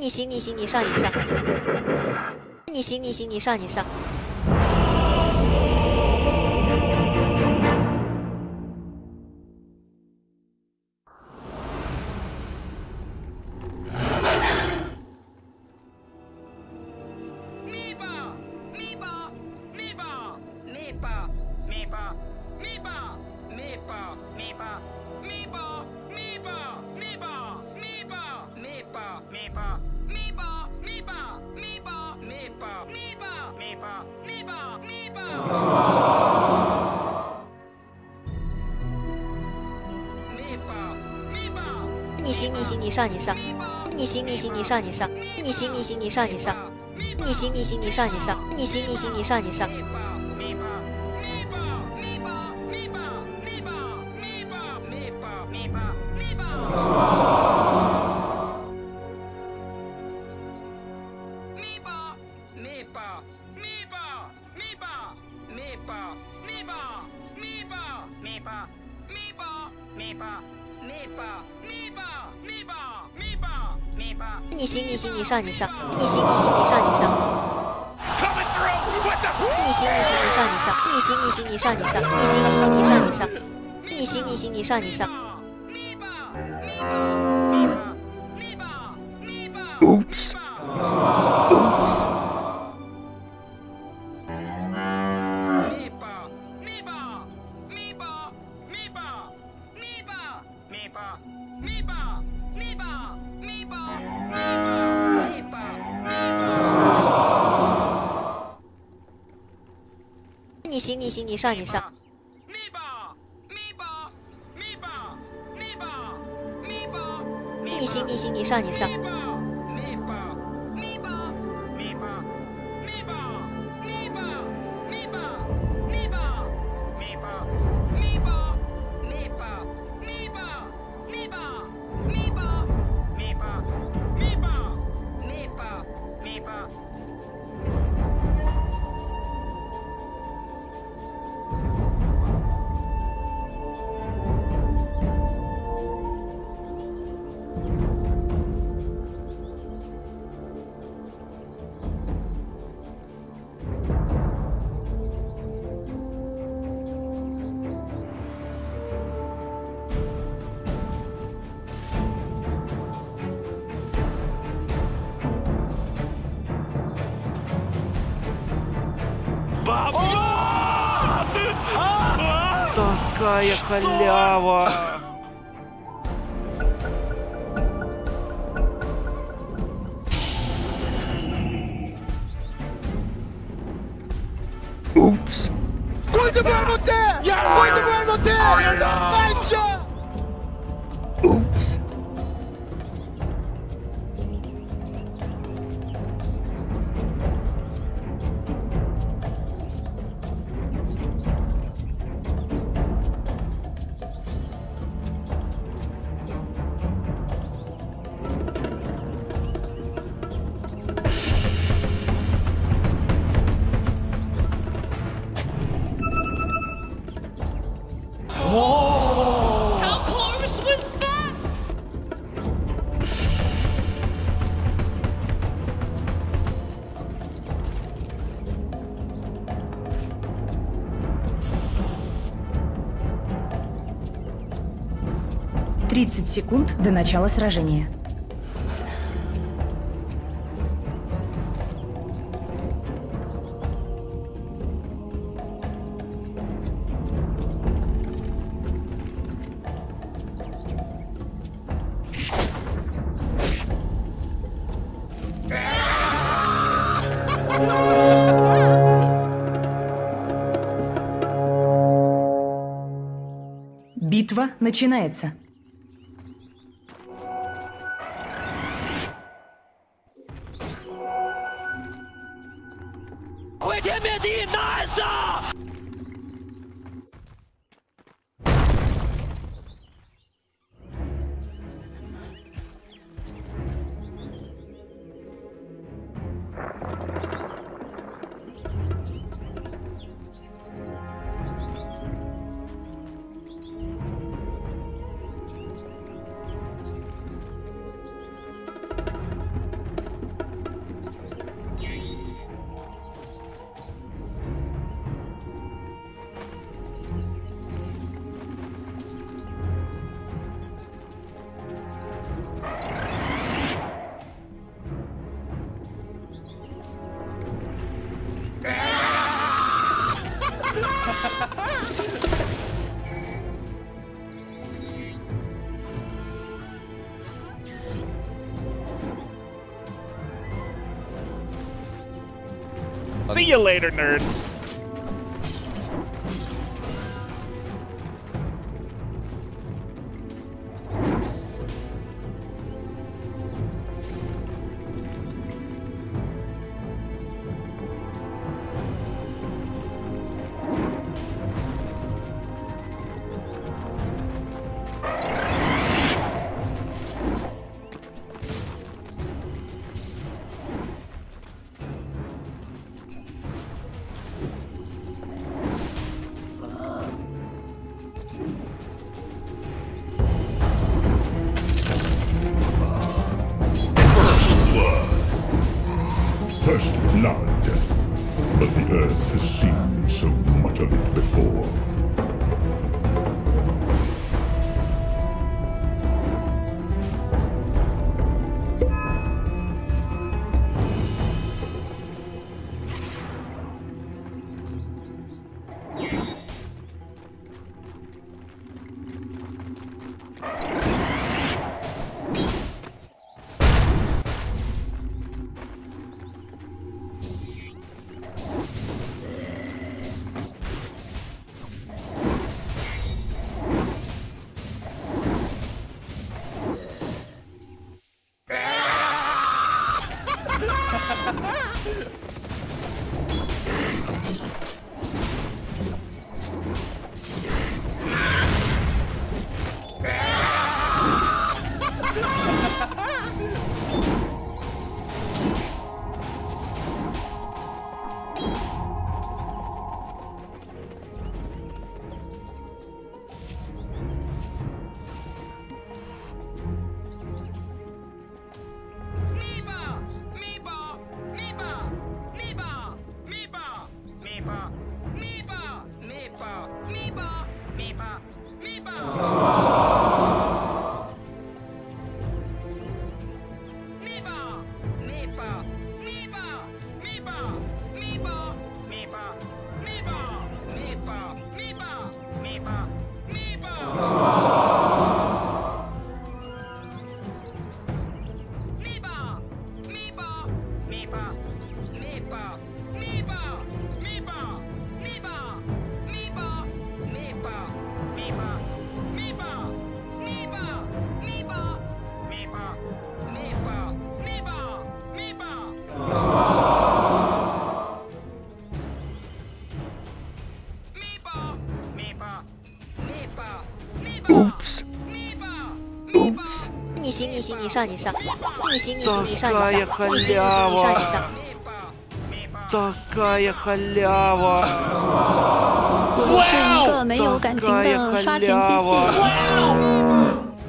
你行，你行，你上，你上。你行，你行，你上，你上。你行，你行，你上，你上。你行，你行，你上，你上。你行，你行，你上，你上。你行，你行，你上，你上。你行，你行，你上，你上。你行，你行，你上，你上。你行，你行，你上，你上。你行，你行，你上，你上。你行，你行，你上，你上。你行，你行，你上，你上。你行，你行，你上，你上。 Oops. Oops. 你行，你行，你上，你上。你行，你行，你上，你上。 Такая халява! Oops. Quanto abbiamo te? Quanto abbiamo te? Marcia! Oops. How close was that? Тридцать секунд до начала сражения. Битва начинается. See you later, nerds. First blood. But the Earth has seen so much of it before. Oops. Oops. 你行你行你上你上，你行你行你上你 Такая 上，你行你行你上你上。 Такая халява! 我是一个没有感情的刷钱机器。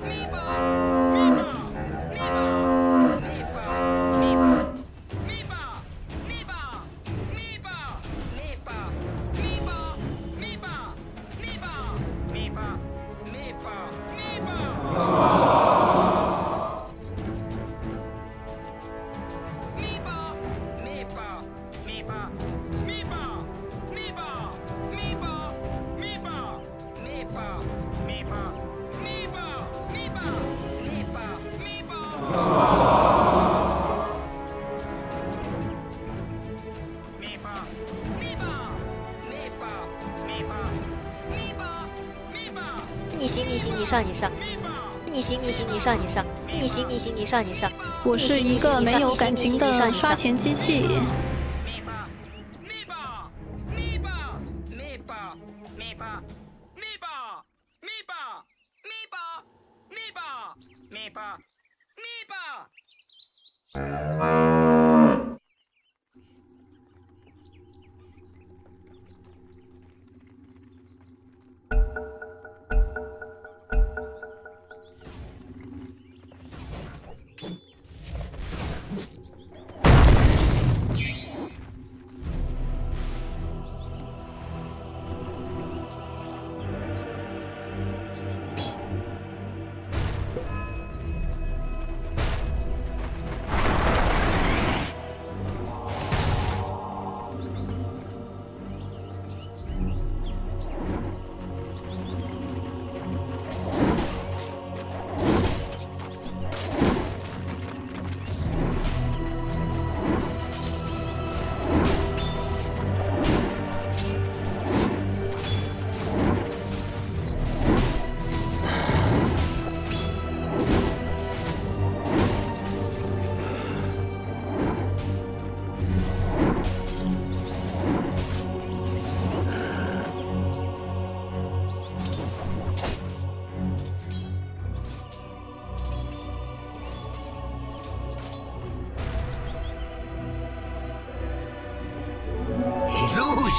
你行你行你上你上，你行你行你上你上，你行你行你上你上。 我是一个没有感情的刷钱机器。 你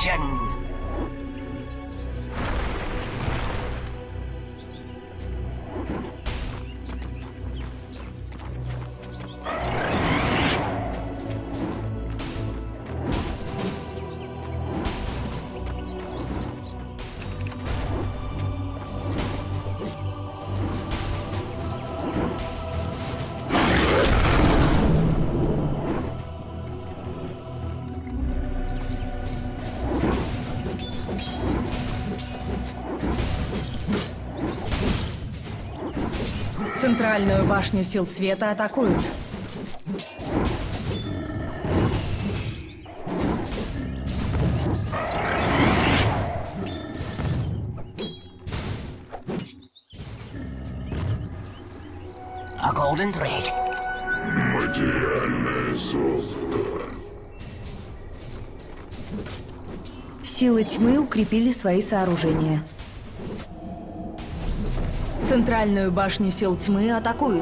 Destruction! Центральную башню сил света атакуют. A golden thread. Силы тьмы укрепили свои сооружения. Центральную башню сил тьмы атакуют.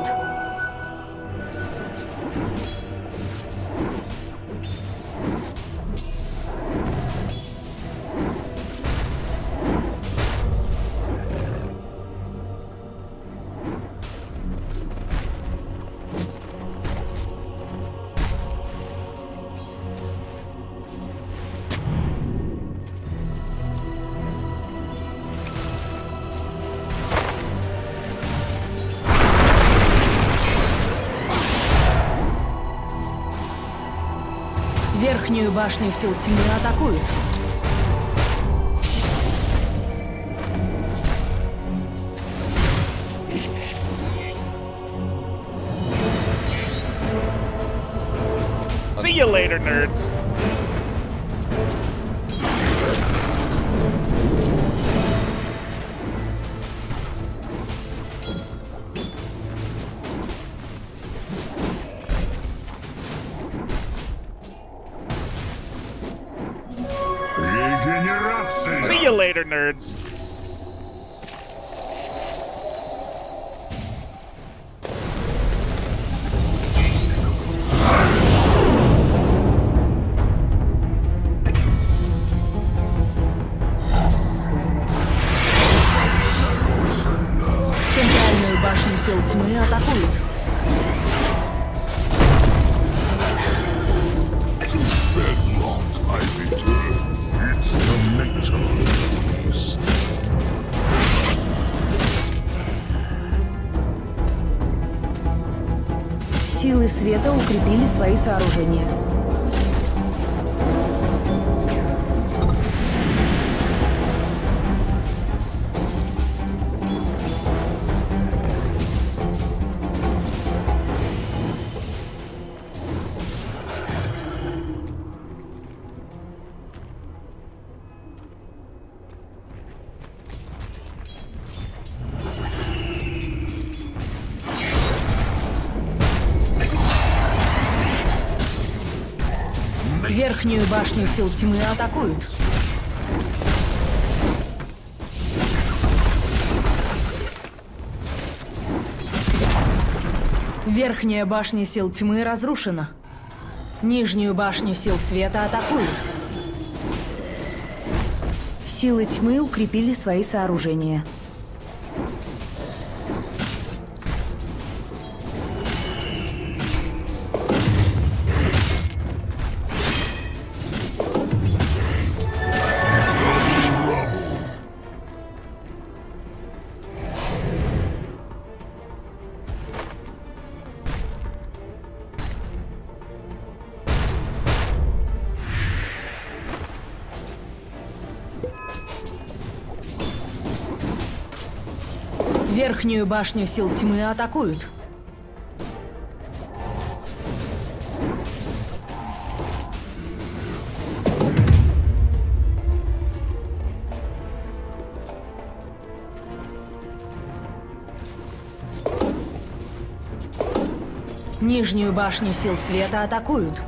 Верхнюю башню сил тьмы атакуют. See you later, nerds. See you later, nerds. Центральную башню сил тьмы атакуют. Силы света укрепили свои сооружения. Верхнюю башню сил тьмы атакуют. Верхняя башня сил тьмы разрушена. Нижнюю башню сил света атакуют. Силы тьмы укрепили свои сооружения. Верхнюю башню сил тьмы атакуют. Нижнюю башню сил света атакуют.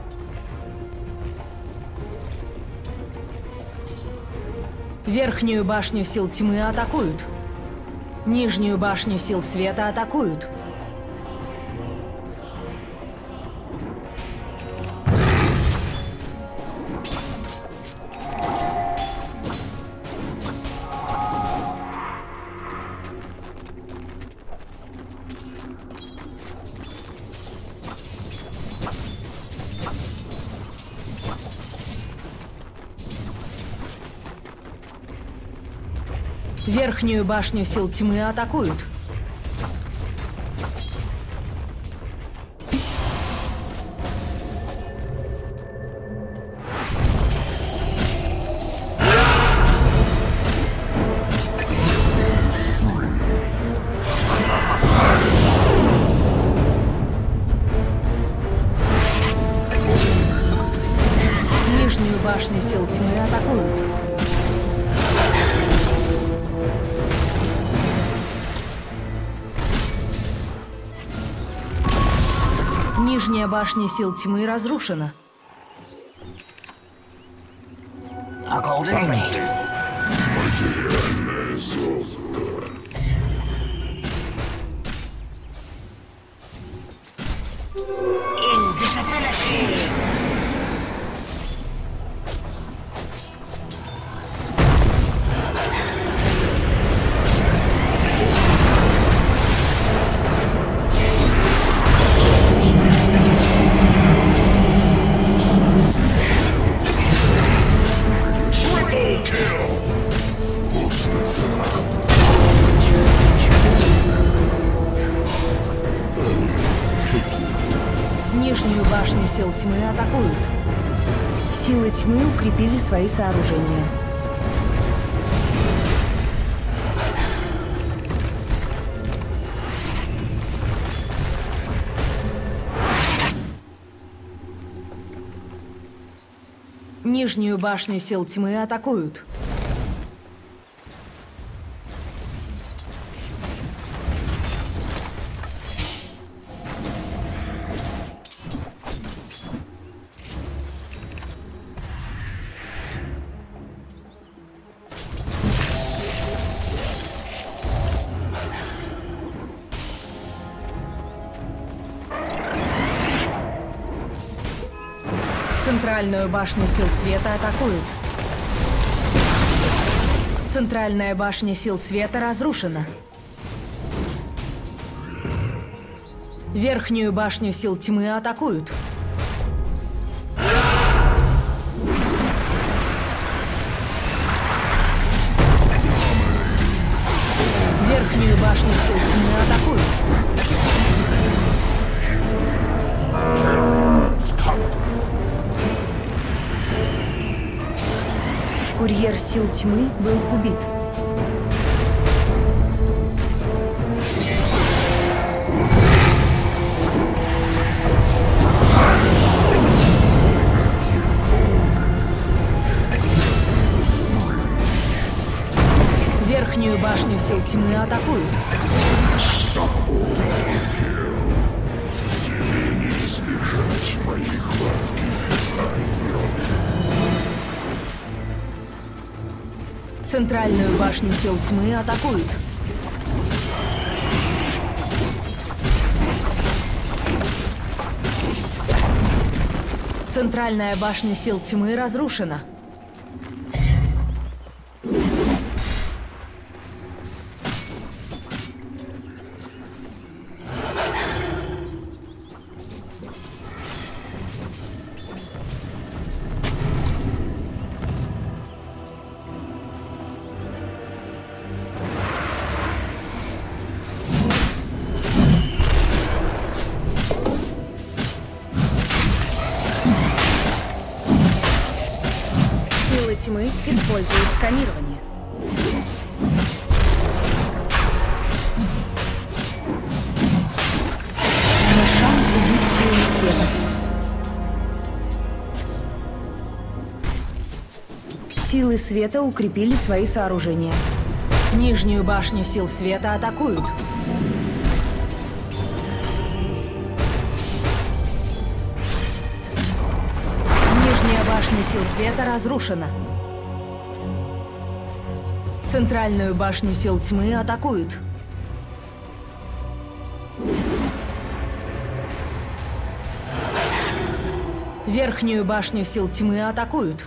Верхнюю башню сил тьмы атакуют. Нижнюю башню сил света атакуют. Верхнюю башню сил тьмы атакуют. Нижнюю башню сил тьмы атакуют. Нижняя башня сил тьмы разрушена. A golden thread. Invisibility. Нижнюю башню сил тьмы атакуют. Силы тьмы укрепили свои сооружения. Нижнюю башню сил тьмы атакуют. Центральную башню сил света атакуют. Центральная башня сил света разрушена. Верхнюю башню сил тьмы атакуют. Верхнюю башню сил тьмы атакуют. Курьер сил тьмы был убит. Верхнюю башню сил тьмы атакуют. Тебе не избежать моих Центральную башню сил тьмы атакуют. Центральная башня сил тьмы разрушена. Тьмы используют сканирование. Мышам убить силой света. Силы света укрепили свои сооружения. Нижнюю башню сил света атакуют. Нижняя башня сил света разрушена. Центральную башню сил тьмы атакуют. Верхнюю башню сил тьмы атакуют.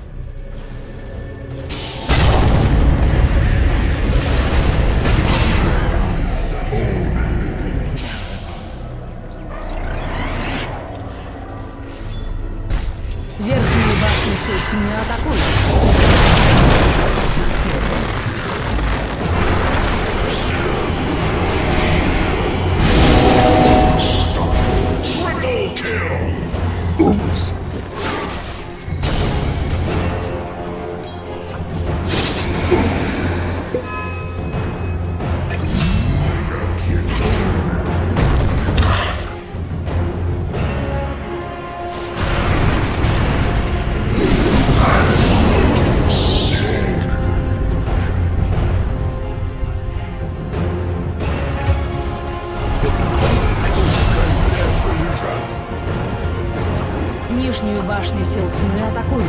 Верхнюю башню сил тьмы атакуют. сил тьмы атакуют.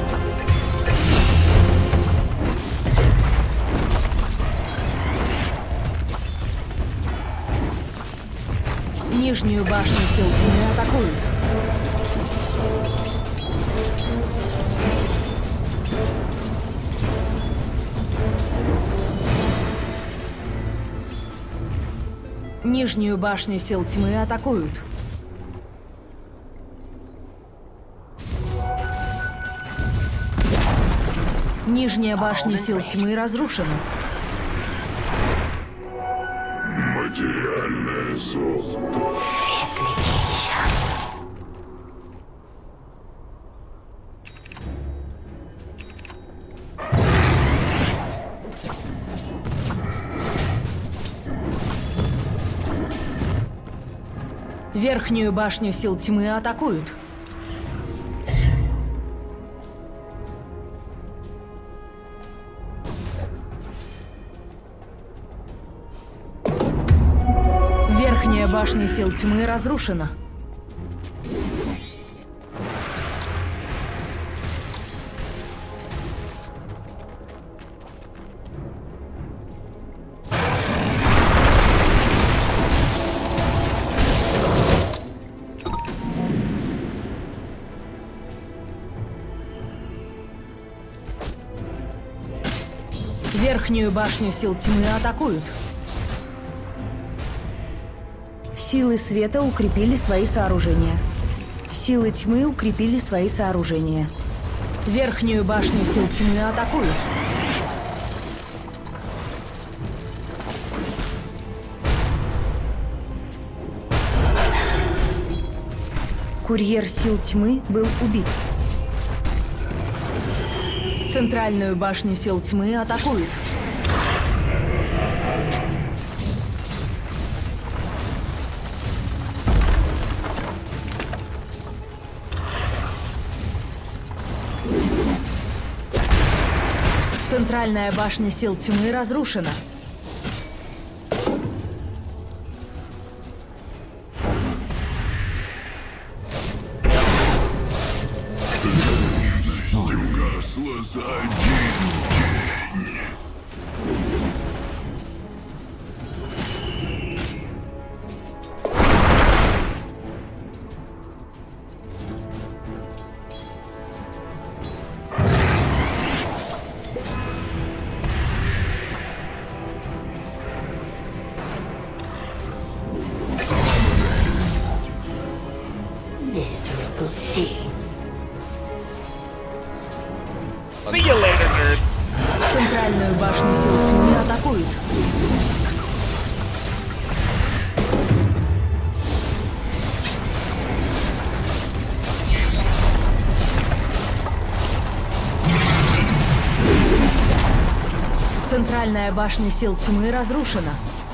Нижнюю башню сил тьмы атакуют. Нижнюю башню сил тьмы атакуют. Нижняя башня сил тьмы разрушена. Материальное золото. Верхнюю башню сил тьмы атакуют. Верхняя башня сил тьмы разрушена. Верхнюю башню сил тьмы атакуют. Силы света укрепили свои сооружения. Силы тьмы укрепили свои сооружения. Верхнюю башню сил тьмы атакуют. Курьер сил тьмы был убит. Центральную башню сил тьмы атакуют. Центральная башня сил тьмы разрушена. Угасла за один день. See you later, nerds. Центральную башню сил тьмы атакуют. Центральная башня сил тьмы разрушена.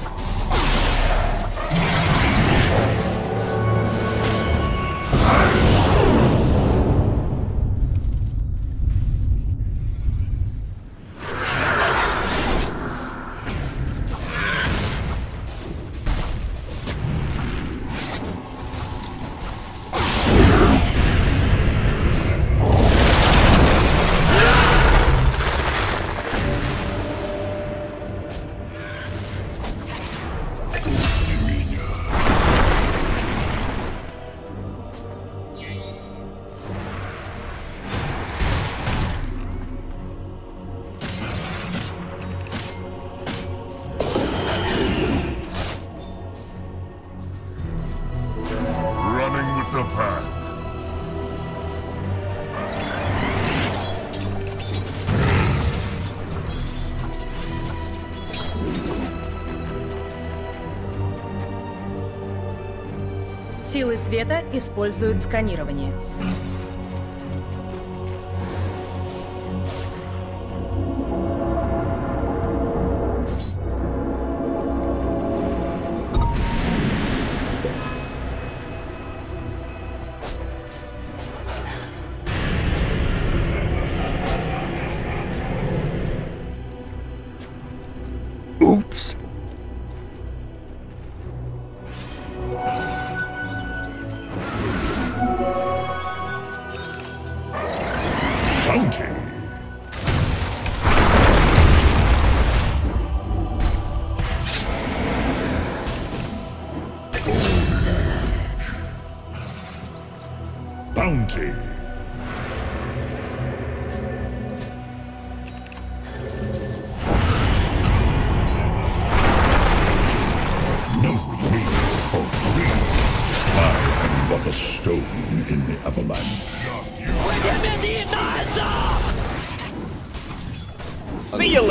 Running with the pack. Силы света используют сканирование. Oops.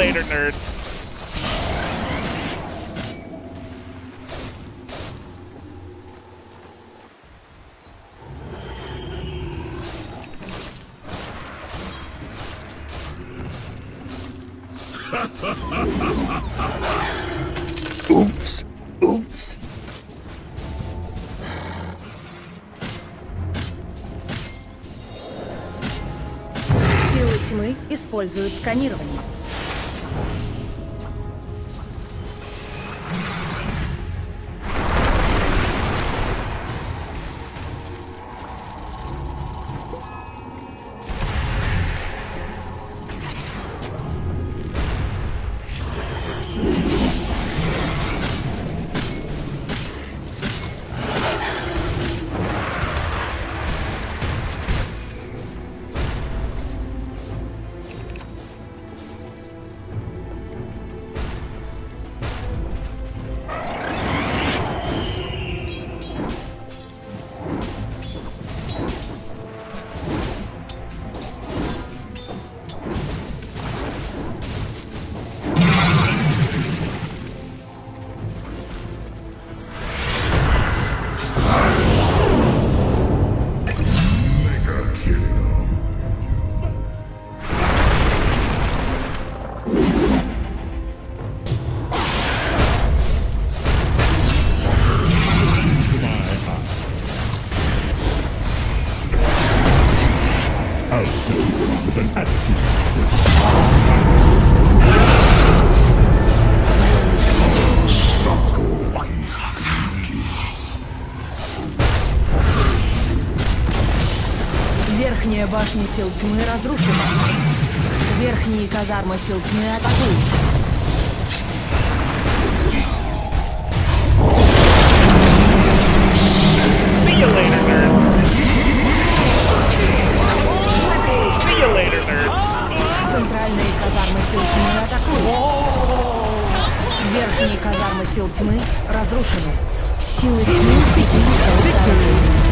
later, nerds. Oops. Oops. Силы тьмы используют сканирование. With an attitude. Верхняя башня сил тьмы разрушена. Верхние казармы сил тьмы атакуют. See you later, nerds. See you later, nerds. Центральные казармы сил тьмы атакуют. Верхние казармы сил тьмы разрушены. Силы тьмы укрепили свои сооружения.